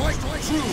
Strike true!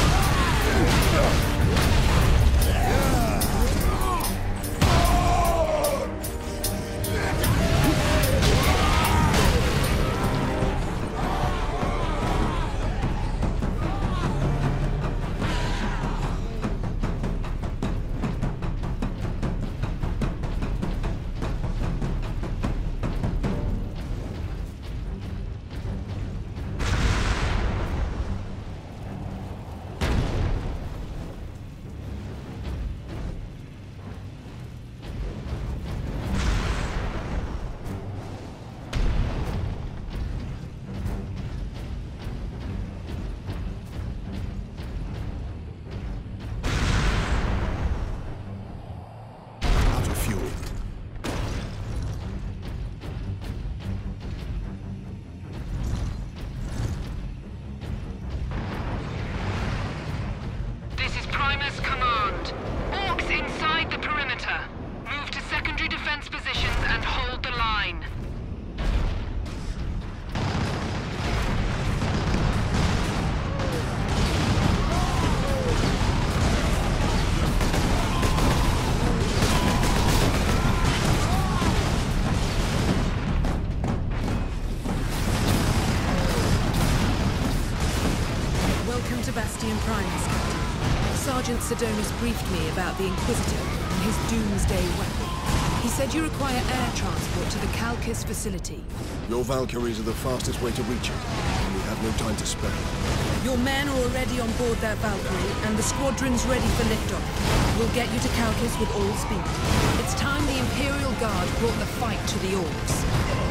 Sergeant Sedonis briefed me about the Inquisitor and his doomsday weapon. He said you require air transport to the Calcus facility. Your Valkyries are the fastest way to reach it, and we have no time to spare. Your men are already on board their Valkyrie, and the squadron's ready for liftoff. We'll get you to Calcus with all speed. It's time the Imperial Guard brought the fight to the Orcs.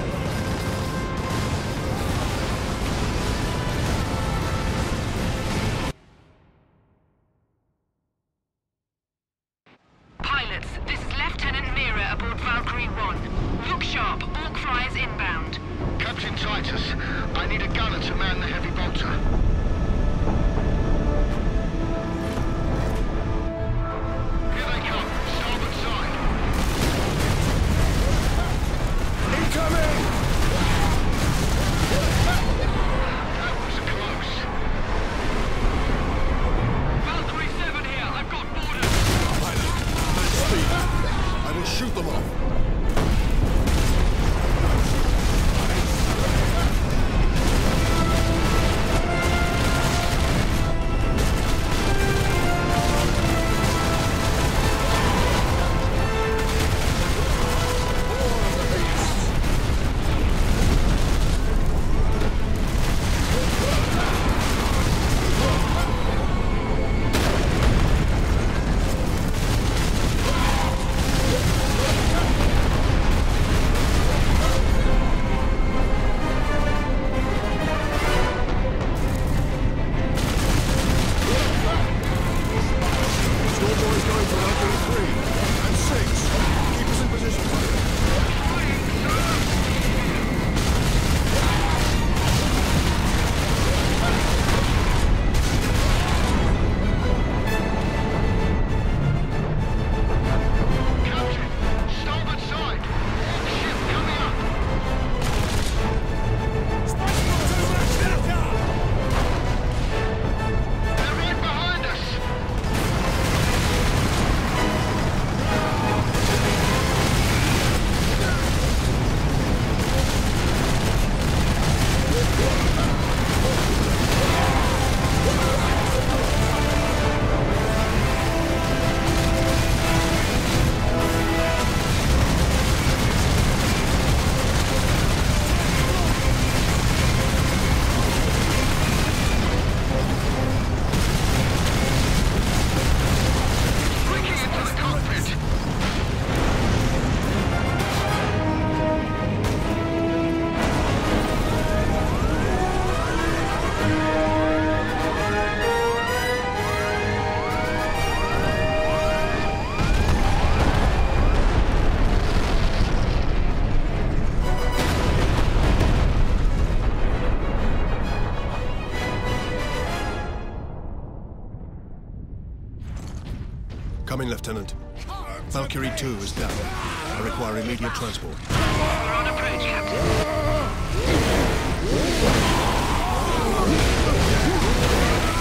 Come in, Lieutenant. Valkyrie 2 is down. I require immediate transport. We're on approach, Captain.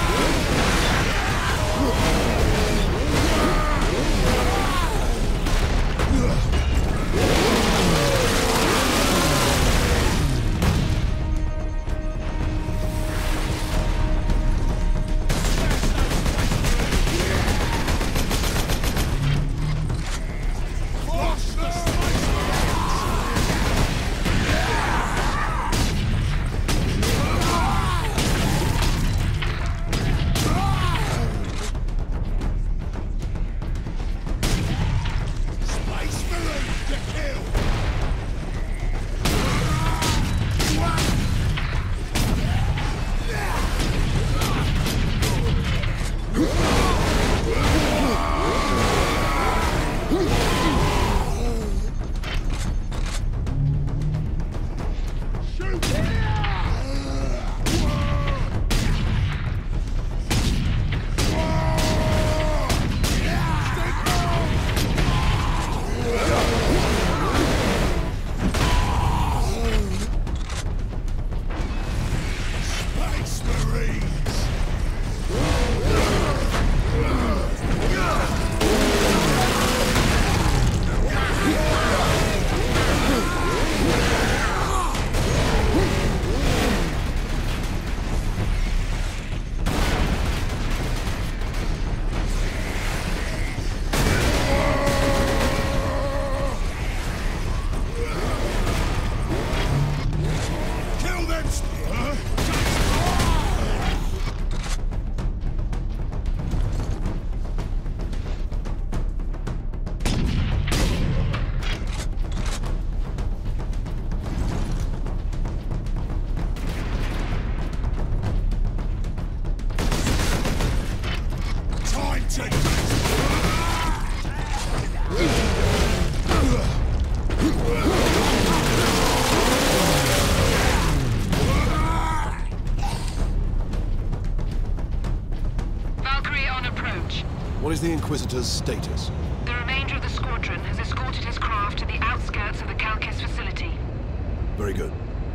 What is the Inquisitor's status? The remainder of the squadron has escorted his craft to the outskirts of the Calcis facility. Very good.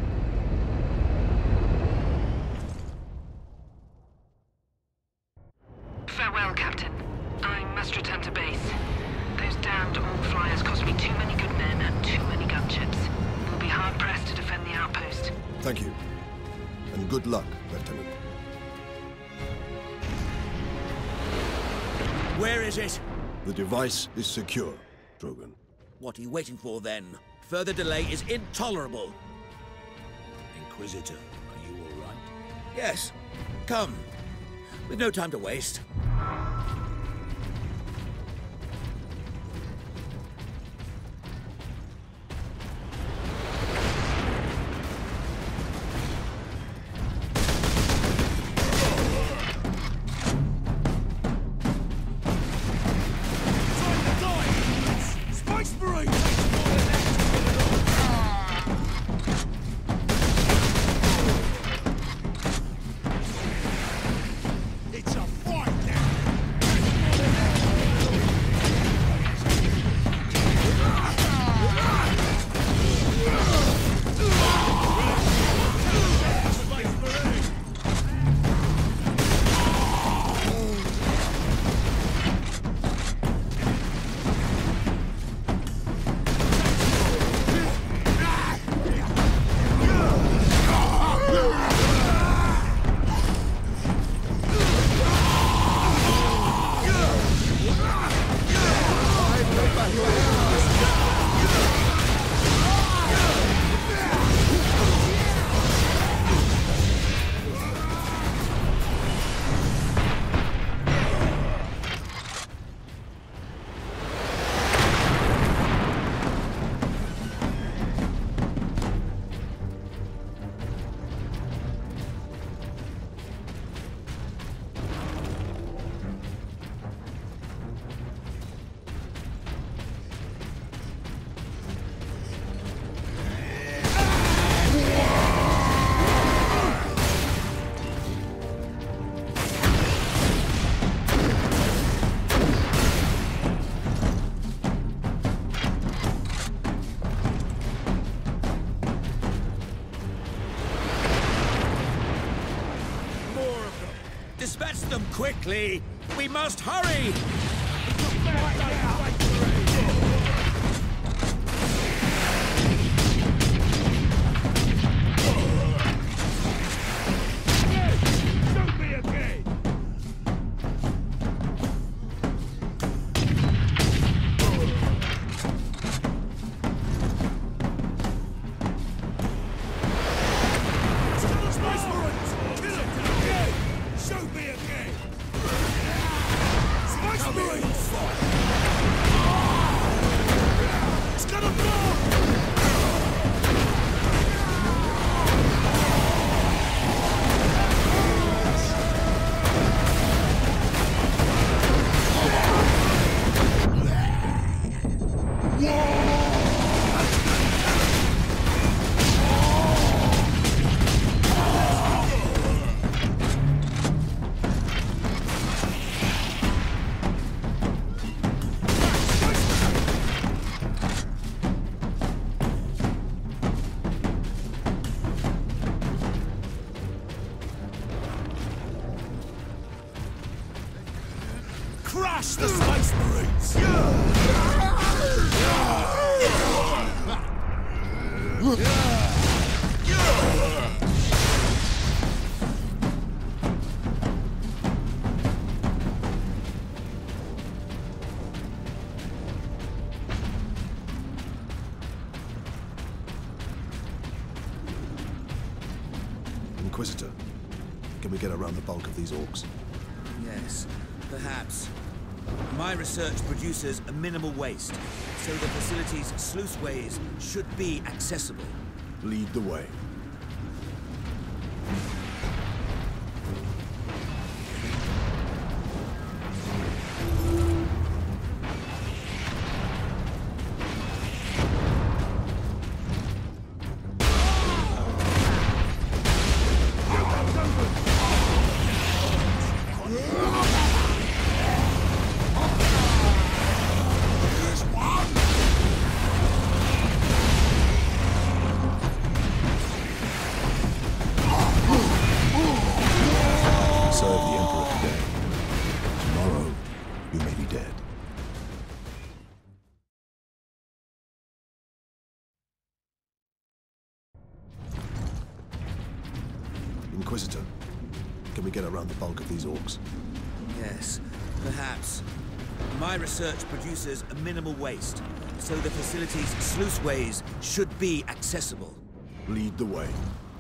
Farewell, Captain. I must return to base. Those damned all-flyers cost me too many good men and too many gunships. We'll be hard-pressed to defend the outpost. Thank you. And good luck, Lieutenant. Where is it? The device is secure, Drogon. What are you waiting for, then? Further delay is intolerable. Inquisitor, are you all right? Yes. Come. We've no time to waste. Dispatch them quickly! We must hurry! Don't be okay! Crush the Space Marines! Inquisitor, can we get around the bulk of these orcs? Yes, perhaps. My research produces a minimal waste, so the facility's sluiceways should be accessible. Lead the way. Can we get around the bulk of these orcs? Yes, perhaps. My research produces a minimal waste, so the facility's sluiceways should be accessible. Lead the way.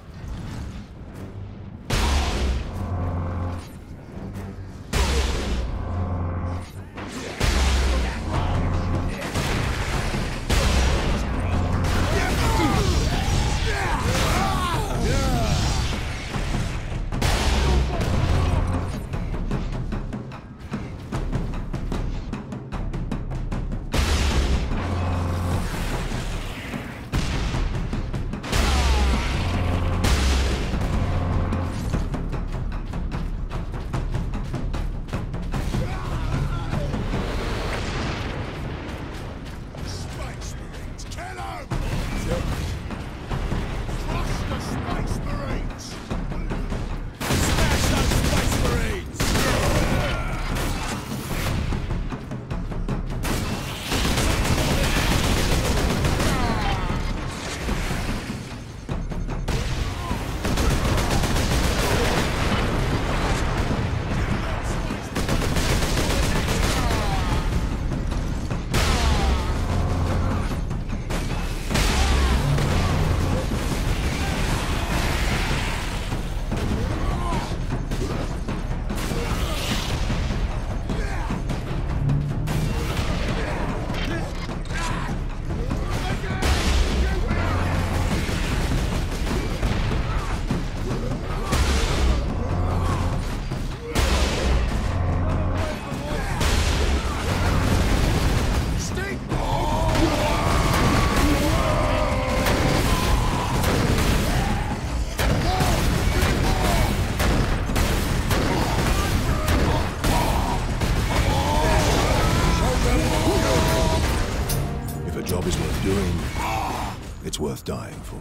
It's worth dying for.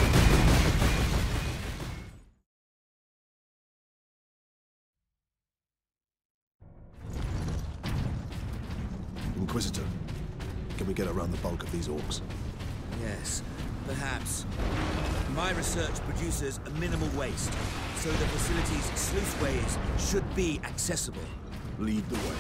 Inquisitor, can we get around the bulk of these orcs? Yes, perhaps. My research produces a minimal waste, so the facility's sluiceways should be accessible. Lead the way.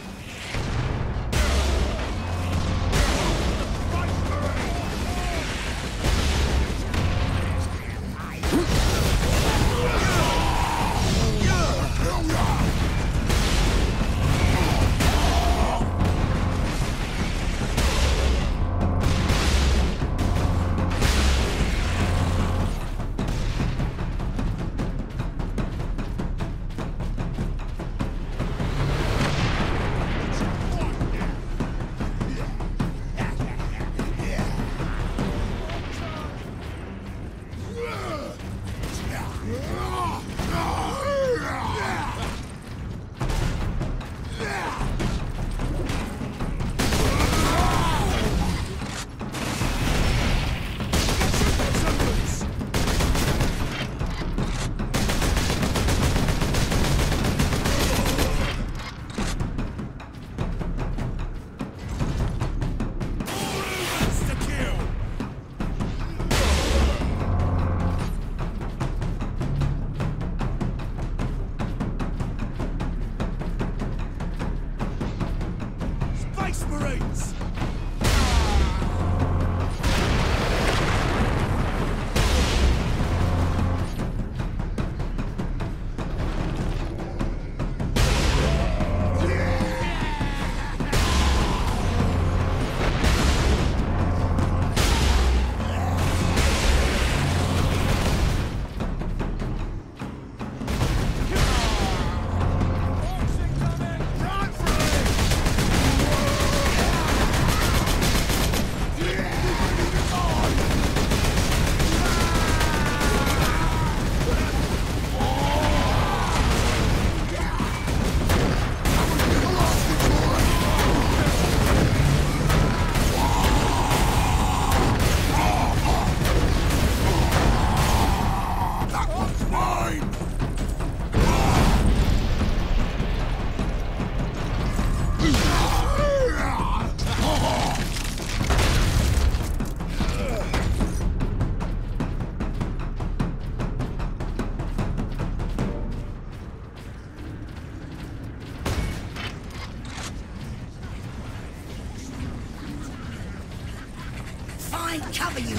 Take cover, you.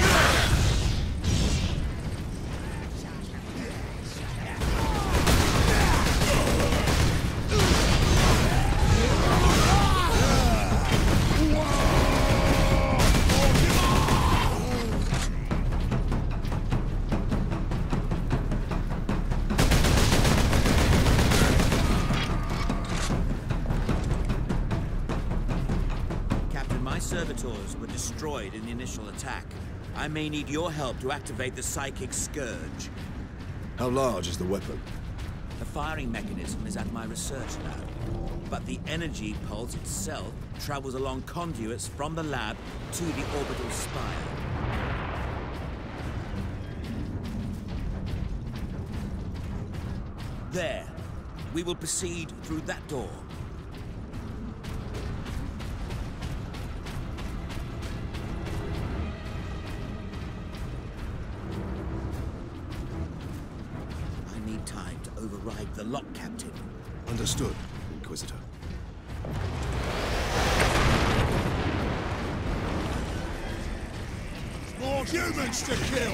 Servitors were destroyed in the initial attack. I may need your help to activate the psychic scourge. How large is the weapon? The firing mechanism is at my research lab, but the energy pulse itself travels along conduits from the lab to the orbital spire. There. We will proceed through that door. Time to override the lock, Captain. Understood, Inquisitor. More humans to kill!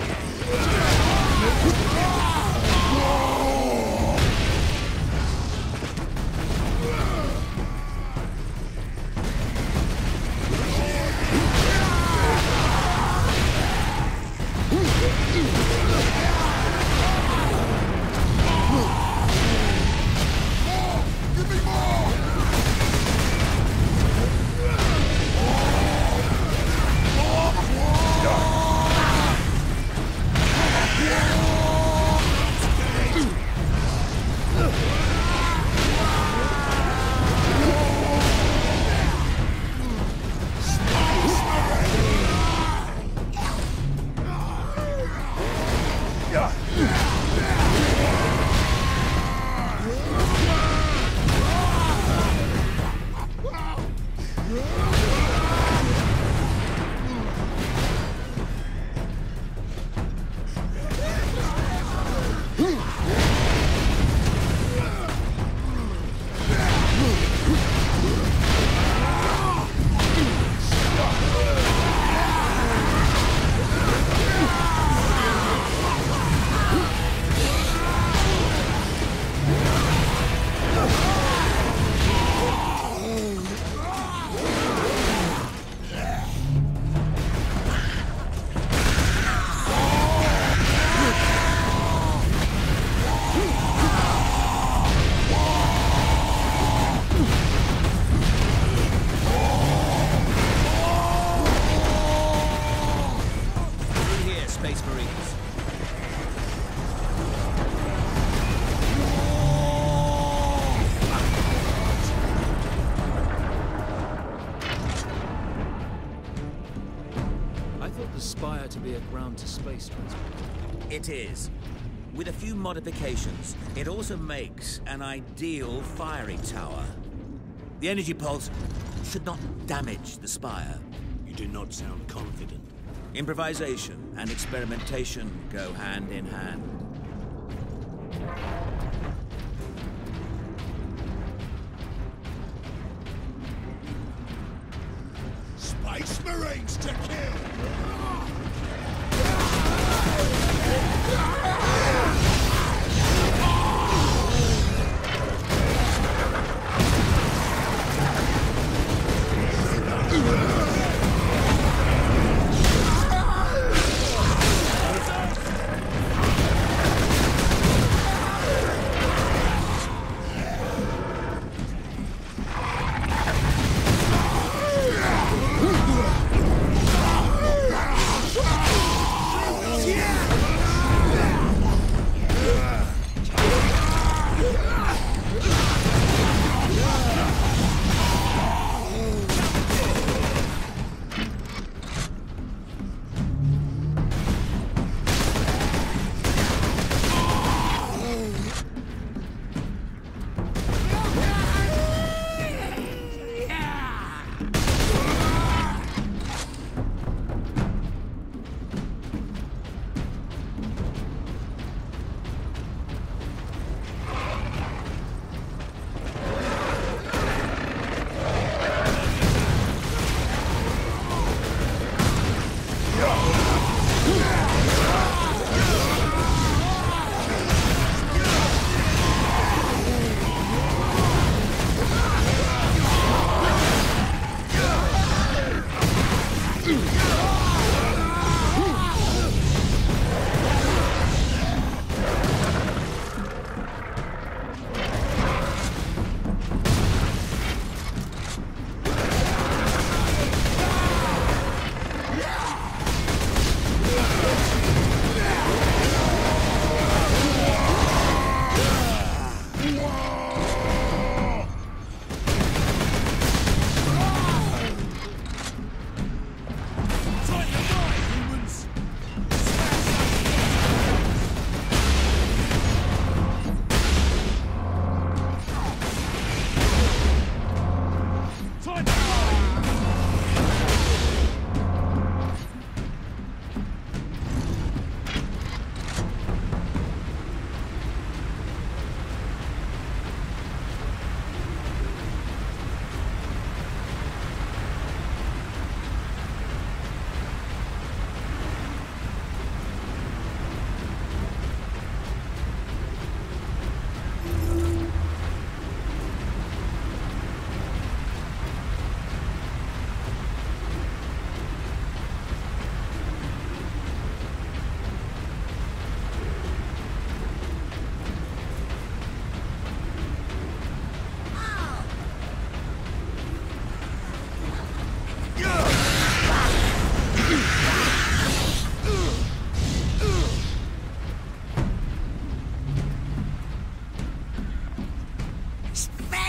To be a ground-to-space transport. It is. With a few modifications, it also makes an ideal firing tower. The energy pulse should not damage the spire. You do not sound confident. Improvisation and experimentation go hand in hand. Space Marines to kill!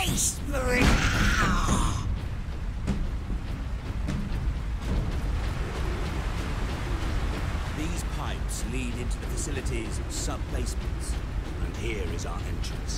Space Marine! These pipes lead into the facility's sub-basements. And here is our entrance.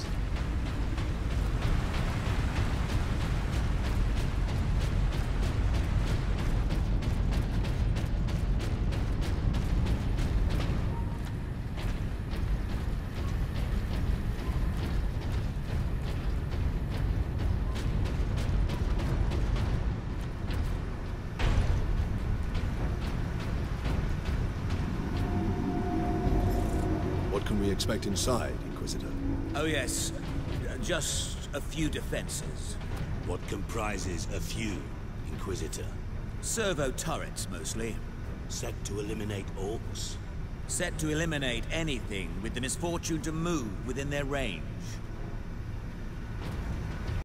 What can we expect inside, Inquisitor? Oh yes, just a few defenses. What comprises a few, Inquisitor? Servo turrets, mostly. Set to eliminate orcs? Set to eliminate anything with the misfortune to move within their range.